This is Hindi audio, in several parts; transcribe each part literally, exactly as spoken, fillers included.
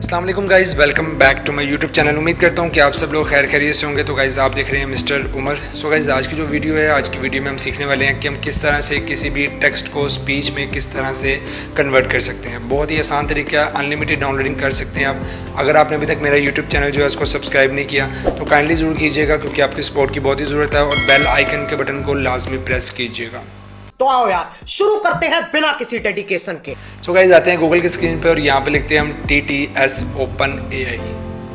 अस्सलाम वालेकुम guys, welcome back to my YouTube channel. उम्मीद करता हूँ कि आप सब लोग खैर खैरियत से होंगे। तो गाइज़ आप देख रहे हैं मिस्टर उमर। सो गाइज़ आज की जो वीडियो है, आज की वीडियो में हम सीखने वाले हैं कि हम किस तरह से किसी भी टेक्स्ट को स्पीच में किस तरह से कन्वर्ट कर सकते हैं। बहुत ही आसान तरीका, अनलिमिटेड डाउनलोडिंग कर सकते हैं आप। अगर आपने अभी तक मेरा यूट्यूब चैनल जो है उसको सब्सक्राइब नहीं किया तो काइंडली ज़रूर कीजिएगा, क्योंकि आपकी सपोर्ट की बहुत ही ज़रूरत है। और बेल आइकन के बटन को लाजमी प्रेस कीजिएगा। तो आओ यार शुरू करते हैं बिना किसी डेडिकेशन के। सो गाइस आते हैं गूगल की स्क्रीन पे और यहाँ पे लिखते हैं हम T T S open A I.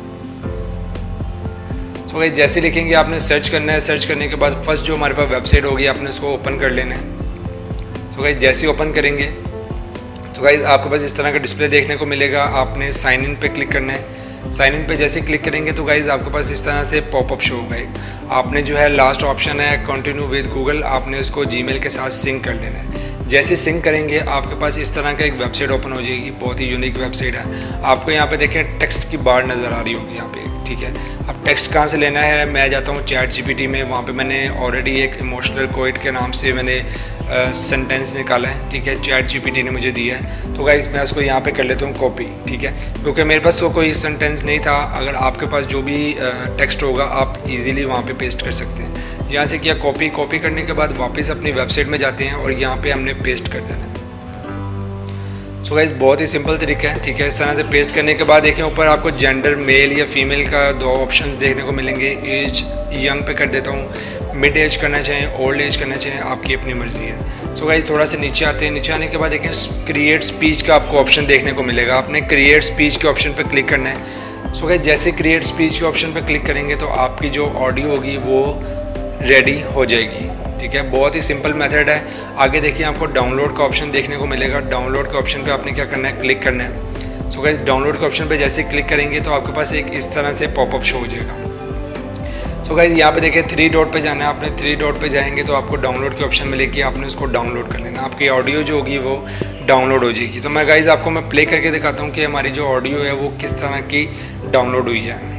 So guys जैसे लिखेंगे आपने सर्च करना है। सर्च करने के बाद फर्स्ट जो हमारे पास वेबसाइट होगी आपने उसको ओपन कर लेना है। सो गाइस जैसे ही ओपन करेंगे तो गाइस आपके पास इस तरह का डिस्प्ले देखने को मिलेगा। आपने साइन इन पे क्लिक करना है। साइन इन पे जैसे क्लिक करेंगे तो गाइज आपके पास इस तरह से पॉपअप शो होगा एक। आपने जो है लास्ट ऑप्शन है कंटिन्यू विद गूगल, आपने उसको जीमेल के साथ सिंक कर लेना है। जैसे सिंक करेंगे आपके पास इस तरह का एक वेबसाइट ओपन हो जाएगी। बहुत ही यूनिक वेबसाइट है। आपको यहाँ पे देखें टेक्स्ट की बार नज़र आ रही होगी यहाँ पे, ठीक है। अब टेक्स्ट कहाँ से लेना है, मैं जाता हूँ चैट जीपीटी में। वहाँ पे मैंने ऑलरेडी एक इमोशनल कोइट के नाम से मैंने सेंटेंस निकाला है, ठीक है। चैट जीपीटी ने मुझे दिया है। तो गाइस मैं उसको यहाँ पे कर लेता हूँ कॉपी, ठीक है, क्योंकि मेरे पास तो कोई सेंटेंस नहीं था। अगर आपके पास जो भी टेक्स्ट होगा आप इजीली वहाँ पे पेस्ट कर सकते हैं। यहाँ से किया कॉपी। कॉपी करने के बाद वापस अपनी वेबसाइट में जाते हैं और यहाँ पे हमने पेस्ट कर देना है। सो गाइस बहुत ही सिंपल तरीका है, ठीक है। इस तरह से पेस्ट करने के बाद देखें ऊपर आपको जेंडर मेल या फीमेल का दो ऑप्शंस देखने को मिलेंगे। एज यंग पे कर देता हूँ। मिड एज करना चाहें, ओल्ड एज करना चाहें, आपकी अपनी मर्ज़ी है। सो गाइस थोड़ा सा नीचे आते हैं। नीचे आने के बाद देखें क्रिएट स्पीच का आपको ऑप्शन देखने को मिलेगा। आपने क्रिएट स्पीच के ऑप्शन पर क्लिक करना है। सो गाइस जैसे क्रिएट स्पीच के ऑप्शन पर क्लिक करेंगे तो आपकी जो ऑडियो होगी वो रेडी हो जाएगी, ठीक है। बहुत ही सिंपल मेथड है। आगे देखिए आपको डाउनलोड का ऑप्शन देखने को मिलेगा। डाउनलोड के ऑप्शन पे आपने क्या करना है, क्लिक करना है। सो गाइस डाउनलोड के ऑप्शन पे जैसे क्लिक करेंगे तो आपके पास एक इस तरह से पॉपअप शो हो जाएगा। सो गाइस यहाँ पे देखिए थ्री डॉट पे जाना है। आपने थ्री डॉट पे जाएंगे तो आपको डाउनलोड के ऑप्शन मिलेगी। आपने उसको डाउनलोड कर लेना। आपकी ऑडियो जो होगी वो डाउनलोड हो जाएगी। तो मैं गाइस आपको मैं प्ले करके दिखाता हूँ कि हमारी जो ऑडियो है वो किस तरह की डाउनलोड हुई है।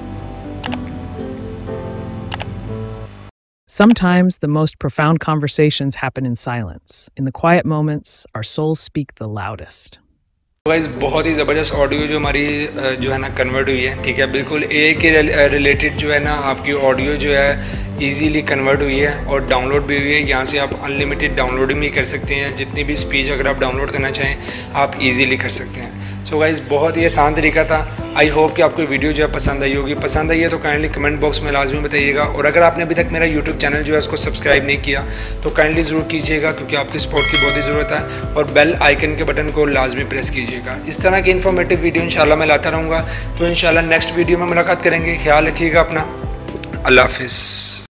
Sometimes the most profound conversations happen in silence. In the quiet moments, our souls speak the loudest. Guys बहुत ही ज़बरदस्त ऑडियो जो हमारी जो है ना कन्वर्ट हुई है, ठीक है। बिल्कुल ए के रिलेटेड जो है ना आपकी ऑडियो जो है इजीली कन्वर्ट हुई है और डाउनलोड भी हुई है। यहाँ से आप अनलिमिटेड डाउनलोडिंग भी कर सकते हैं। जितनी भी स्पीच अगर आप डाउनलोड करना चाहें आप इजीली कर सकते हैं। सो गाइस बहुत ही आसान तरीका था। आई होप कि आपको वीडियो जो है पसंद आई होगी। पसंद आई है तो काइंडली कमेंट बॉक्स में लाजमी बताइएगा। और अगर आपने अभी तक मेरा यूट्यूब चैनल जो है उसको सब्सक्राइब नहीं किया तो काइंडली ज़रूर कीजिएगा, क्योंकि आपकी सपोर्ट की बहुत ही ज़रूरत है। और बेल आइकन के बटन को लाजमी प्रेस कीजिएगा। इस तरह की इन्फॉर्मेटिव वीडियो इंशाल्लाह मैं लाता रहूँगा। तो इंशाल्लाह नेक्स्ट वीडियो में मुलाकात करेंगे। ख्याल रखिएगा अपना। अल्लाह हाफिज़।